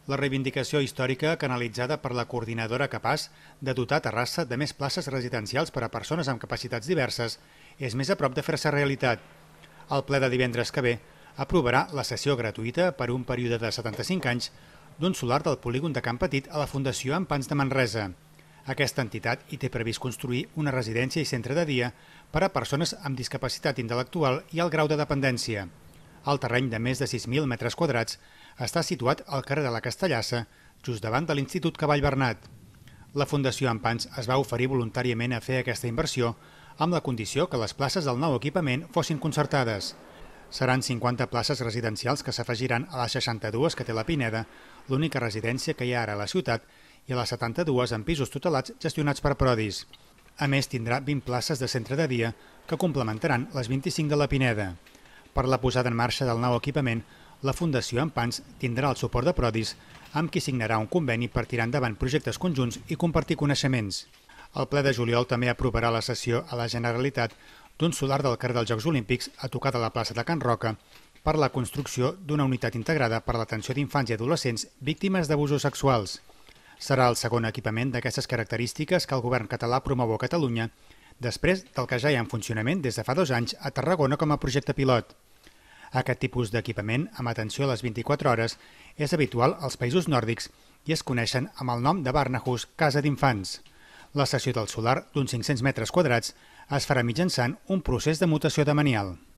La reivindicació històrica canalitzada per la coordinadora capaç de dotar Terrassa de més places residencials per a persones amb capacitats diverses és més a prop de fer-se realitat. El ple de divendres que ve aprovarà la cessió gratuïta per un període de 75 anys d'un solar del polígon de Can Petit a la Fundació Ampans de Manresa. Aquesta entitat hi té previst construir una residència i centre de dia per a persones amb discapacitat intel·lectual i alt grau de dependència. El terreny de més de 6.000 metres quadrats està situat al carrer de la Castellassa, just davant de l'Institut Cavall Bernat. La Fundació Ampans es va oferir voluntàriament a fer aquesta inversió amb la condició que les places del nou equipament fossin concertades. Seran 50 places residencials que s'afegiran a les 62 que té la Pineda, l'única residència que hi ha ara a la ciutat, i a les 72 en pisos tutelats gestionats per Prodis. A més, tindrà 20 places de centre de dia que complementaran les 25 de la Pineda. Per la posada en marxa del nou equipament, la Fundació Ampans tindrà el suport de Prodis, amb qui signarà un conveni per tirar endavant projectes conjunts i compartir coneixements. El ple de juliol també aprovarà la cessió a la Generalitat d'un solar del carrer dels Jocs Olímpics a tocar de la plaça de Can Roca per la construcció d'una unitat integrada per a l'atenció d'infants i adolescents víctimes d'abusos sexuals. Serà el segon equipament d'aquestes característiques que el govern català promou a Catalunya, després del que ja hi ha en funcionament des de fa 2 anys a Tarragona com a projecte pilot. Aquest tipus d'equipament, amb atenció a les 24 hores, és habitual als països nòrdics i es coneixen amb el nom de Barnahus, Casa d'Infants. La cessió del solar, d'uns 500 metres quadrats, es farà mitjançant un procés de mutació de manial.